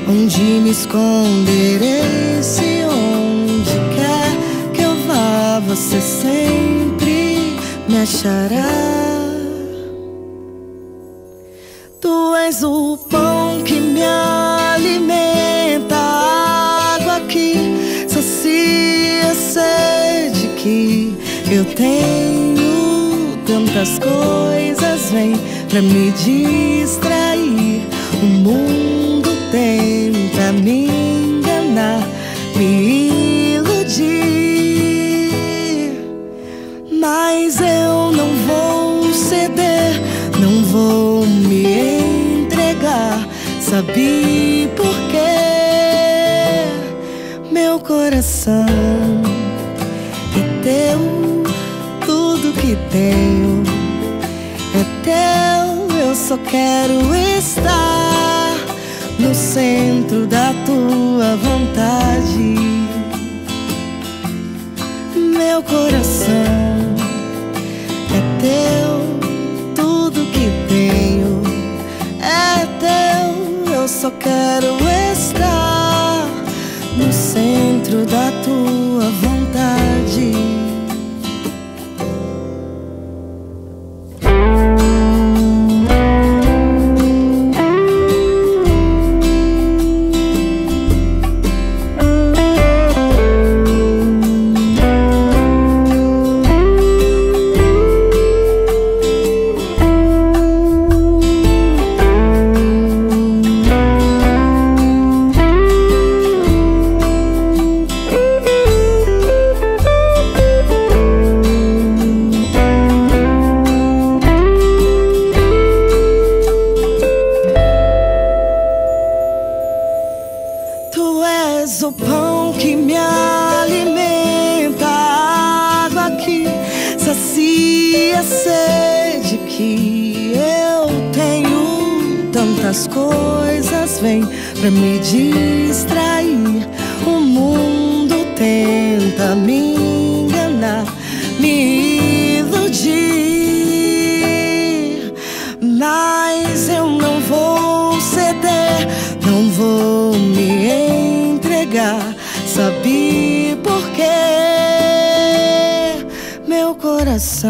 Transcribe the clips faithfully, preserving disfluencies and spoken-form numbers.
onde me esconderei? Se onde quer que eu vá, você sempre me achará. Tu és o pão que me alimenta, a água que sacia a sede que eu tenho. Tantas coisas vêm pra me distrair, o mundo tenta me enganar, me iludir, mas eu não vou ceder, não vou me entregar. Sabe por quê? Meu coração é teu, tudo que tenho é teu. Eu só quero estar no centro da tua vontade. Meu coração é teu, tudo que tenho é teu. Eu só quero estar no centro da tua vontade. O pão que me alimenta, a água que sacia a sede que eu tenho. Tantas coisas vêm pra me distrair, o mundo tenta me enganar, me iludir, mas eu não vou ceder, não vou me entregar. Sabe por quê? Meu coração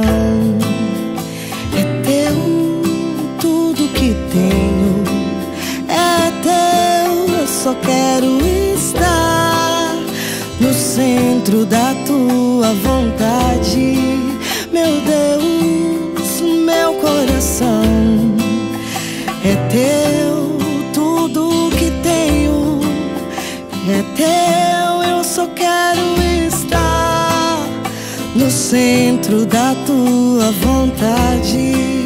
é teu, tudo que tenho é teu. Eu só quero estar no centro da tua vontade. Meu Deus, meu coração é teu, tudo que tenho é teu. Eu só quero estar no centro da tua vontade.